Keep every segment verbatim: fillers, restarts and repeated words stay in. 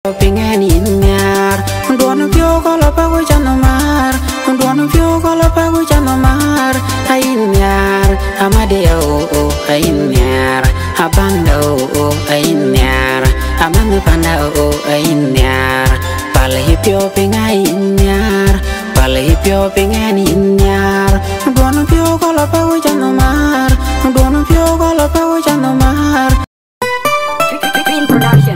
Pengen inyar, duana pio kalau pagu janomar, duana pio kalau pagu janomar. Ainyar, amadeo oh ainyar, abanda oh ainyar, amanu panda oh ainyar. Palai pio pengen inyar, palai pio pengen inyar, duana pio kalau pagu janomar, duana pio kalau pagu janomar. Film production.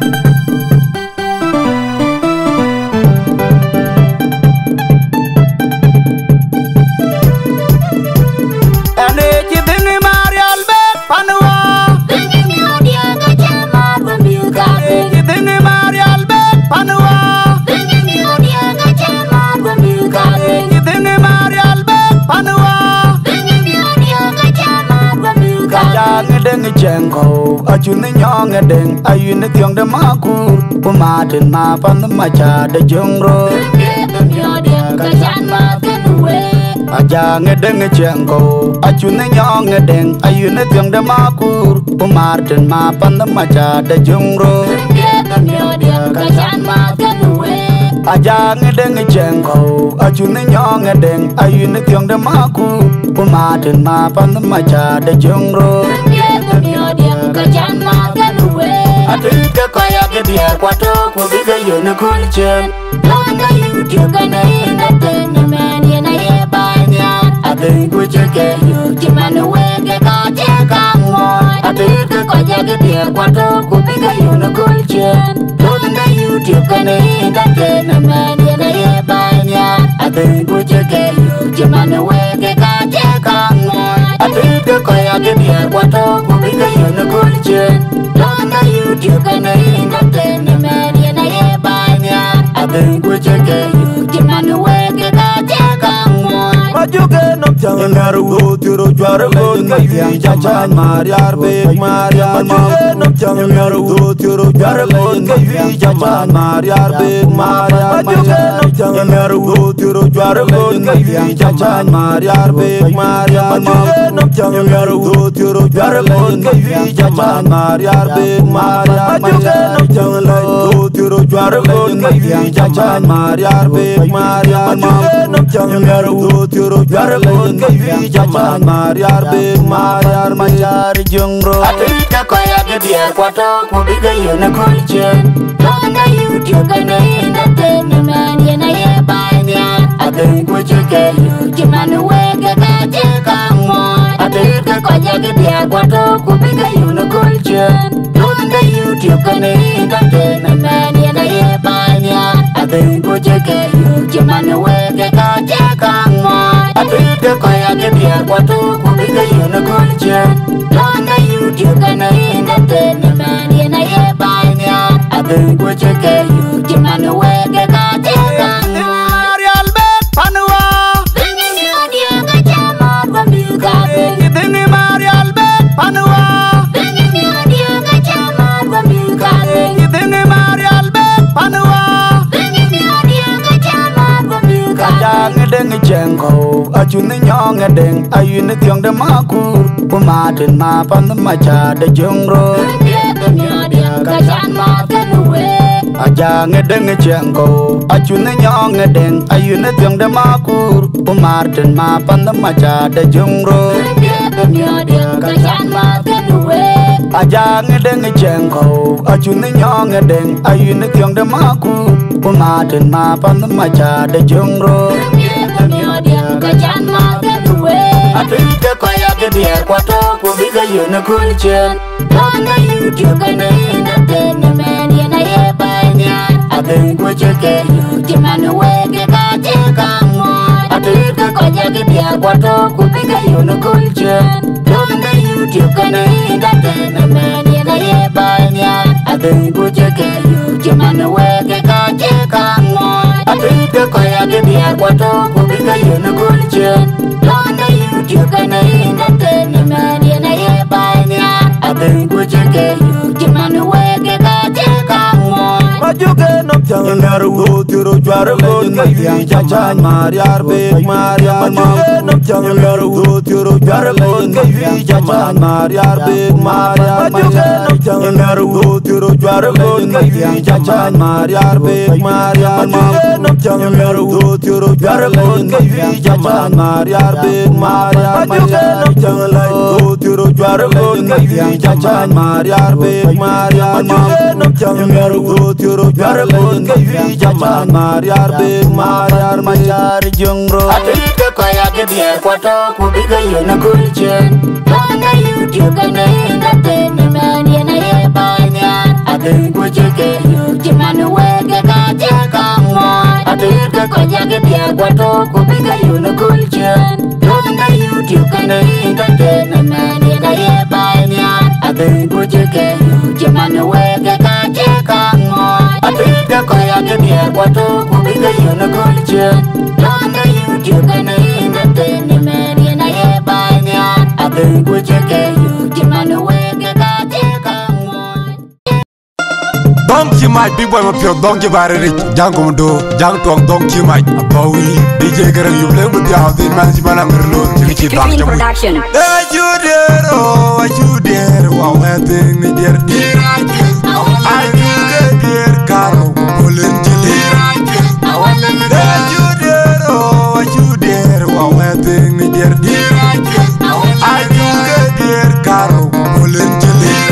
Jengko, ajune nyong edeng, ayune tiang de makur, pumaten mapan de maca de jongro. Aja ngedeng jengko, ajune nyong edeng, ayune tiang de makur, pumaten mapan de maca de jongro. Aja ngedeng jengko, ajune nyong edeng, ayune tiang de makur, pumaten mapan de maca de jongro. Aduh kaya dia kuato kubiga yuna kulchen. Langa YouTube kana ina tena mani na ye banya. Aduh kucheke YouTube manu wege kaje kamo. Aduh kaya dia kuato kubiga yuna kulchen. Langa YouTube kana ina tena mani na ye banya. Aduh kucheke YouTube manu wege kaje kamo. Aduh kaya dia kuato kubiga yuna kulchen. Langa YouTube kana ina tena mani na ye banya. Aduh kucheke YouTube manu wege kaje kamo. Majuke nom jangan ngaruh tiro juara gon kayu jajan mariar bek mariar. Majuke nom jangan ngaruh tiro juara gon kayu jajan mariar bek mariar. Majuke nom jangan ngaruh tiro juara gon kayu jajan mariar bek mariar. Majuke nom jangan ngaruh tiro juara gon kayu jajan mariar bek mariar. Majuke nom jangan ngaruh tiro juara gon kayu jajan mariar bek mariar. Majuke nom jangan ngaruh tiro juara gon kayu jajan mariar bek mariar mariar jongro. Aduh kaya dia kuato kubiga yuna kulchen. Langa YouTube kana ina tena mani na ye banya. Aduh kucheke YouTube manu wege kaje kamo. Aduh kaya dia kuato kubiga yuna kulchen. Langa YouTube kana ina tena mani na ye banya. Aduh kucheke YouTube manu wege kaje kamo. Aduh kaya dia kuato kubiga yuna kulchen. Langa YouTube kana ina tena mani na ye banya. Aduh kucheke YouTube manu wege kaje kamo. Marial bek panua. Bengi dia kacama gombuka. Bengi Marial bek panua. Bengi dia kacama gombuka. Bengi Marial bek panua. Bengi dia kacama gombuka. Aja ngedeng jengko, ajune nyong edeng, ayune tiang de makur, pumaten mapan de maca de jongro. Bengi dia kacama kenuwe. Aja ngedeng jengko, ajune nyong edeng, ayune tiang de makur, pumaten mapan de maca de jongro. Bengi dia kacama kenuwe. Aja ngedeng jengko, ajune nyong edeng, ayune tiang de makur, pumaten mapan de maca de jongro. Bengi dia kacama kenuwe. Aduh kaya dia kuato kubiga yuna kulchen. Langa YouTube kana ina tena mani na ye banya. Aduh kucheke YouTube manu wege kaje kamo. Aduh kaya dia kuato kubiga yuna kulchen. Langa YouTube kana ina tena mani na ye banya. Aduh kucheke YouTube manu wege kaje kamo. Aduh kaya dia kuato kubiga yuna kulchen. Langa YouTube kana ina tena mani na ye banya. Aduh kucheke YouTube manu wege kaje kamo. Majuke nom jang naru tiro jwar gon kayu jajan mariar bek mariar Majuke nom jang naru tiro jwar gon kayu jajan mariar bek mariar Majuke nom jang naru tiro jwar gon kayu jajan mariar bek mariar Majuke nom jang naru tiro jwar gon kayu jajan mariar bek mariar Majuke nom jang naru tiro jwar gon kayu jajan mariar bek mariar Majuke nom jang naru tiro jwar gon kayu jajan mariar bek mariar Mariar jongro Atika kaya gedia kwato kubiga yuna kulchen Langa YouTube kana inda tene mani na ye banya Ade kucheke yu jimanu wege kaje kamwa Atika kaya gedia kwato kubiga yuna kulchen Langa YouTube kana inda tene mani na ye banya Ade kucheke yu jimanu wege kaje kamwa Atika kaya gedia kwato kubiga yuna kulchen Langa YouTube kana inda tene mani na ye banya Ade kucheke yu jimanu wege kaje kamwa Donkey might be boy up your donkey barrier, Jango do, Jang Tong Donkey might, a bowie, D J Girl, you play with the house in Manchimana Merlot, Richie Doctor Production. Hey, you dear, oh, you dear, wow, I think me dear, dear, I do dear, Caro, Pulling Chili, hey, you dear, oh, you dear, wow, I think me dear, dear, I do dear, Caro, Pulling Chili.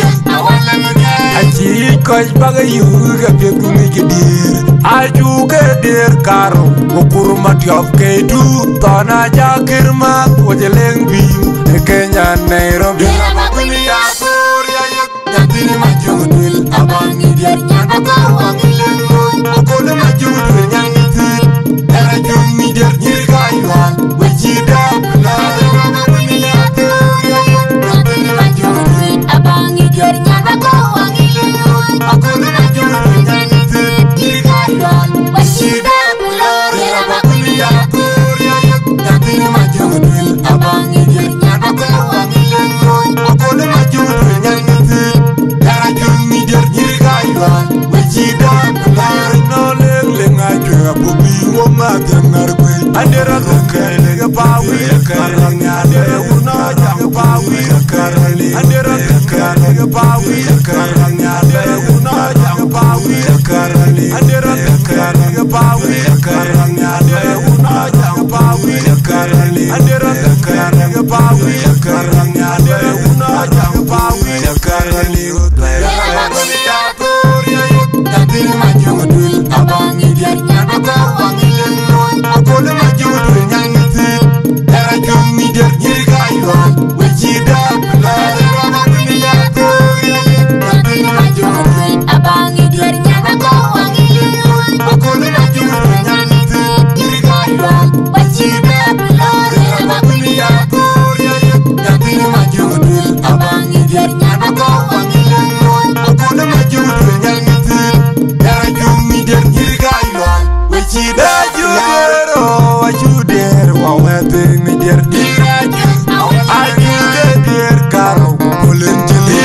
Achi koj baga yuga pegu mi kedir Aju kedir karo Ukur matiop kedu Tona jakir mat Wajeleng biu Kenya Nairobi Nama kuni apur ya yuk Jantini maju dil Abang idiot nyapa kau angilin mun Ukul maju dil nyangitin Era jung idiot nyiri kayuan Wejida benar Nama kuni apur ya yuk Jantini maju dil Abang idiot nyapa kau angilin mun Aku maju dil nyangitin Nyiri kayuan Wejida benar Nama kuni apur ya yuk Jantini maju dil Abang idiot nyapa kau angilin mun Ukul maju dil nyangitin Era jung idiot nyiri kayuan Wejida benar No leng leng aja Bubi wonga tengar kwe Andera lukai lega pawi Karang adera una jang pawi Karali Andera lukai lega pawi Karang adera una jang pawi Karali Andera lukai lega pawi Karang adera una jang pawi Karali Andera lukai lega pawi Karang adera una jang pawi Karali Nama kuni apur ya yuk Jantini maju dil Abang idiot nyapa kau angilin mun Aku le maju dil nyangitin Era jung idiot nyiri kayuan Wejida benar Nama kuni apur ya yuk Jantini maju dil Abang idiot nyapa kau angilin mun Aku le maju dil nyangitin Nyiri kayuan Wajida benar Nama kuni apur ya yuk Jantini maju dil Abang idiot nyapa kau angilin mun Aku le maju dil nyangitin Era jung idiot nyiri kayuan Wejida benar Oh, you dear, wow, I think me dear dear I do dear, Caro, pulling chili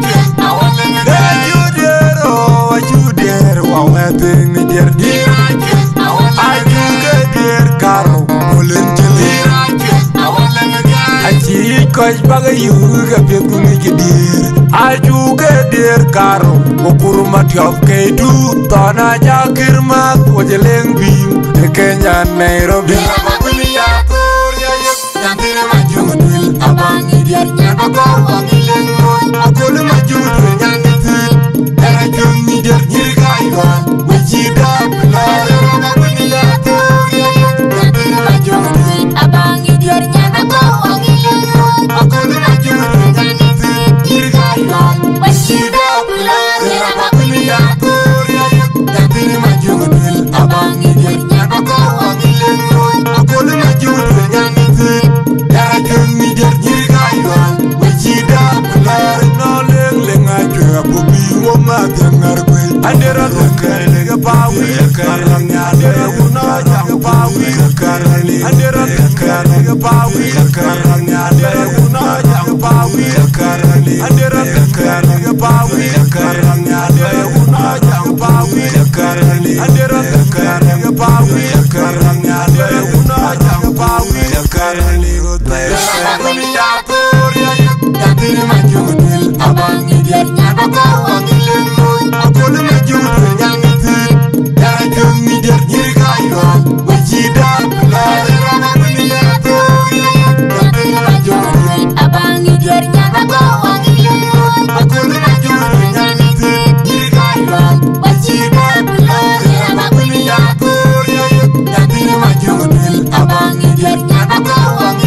Hey, you dear, oh, you dear, wow, I think me dear dear I do dear, Caro, pulling chili Achi koj baga yuga pegu mi kedir Aju dear, Caro, ukur matiop kedu Tona jakir mat wajeleng biu Kenya Nairobi Nama kuni apur ya yuk Jantini maju dil Abang idiot nyapa kau angilin mun Aku le maju dil nyangitin Era jung idiot nyiri kayuan Wejida benar Nama kuni apur ya yuk Jantini maju dil Abang idiot nyapa kau angilin mun Aku le maju dil nyangitin Nyiri kayuan Wajida benar Nama kuni apur ya yuk Jantini maju dil Abang idiot nyapa kau angilin mun Aku le maju dil nyangitin Era jung idiot nyiri kayuan Wejida benar No leng leng aja Bubi wonga tengar kwe Andera lukai lega pawi Karang adera una jang pawi Karali Andera lukai lega pawi Karang adera una jang pawi Karali Andera lukai lega pawi Karang adera una jang pawi ngar wangi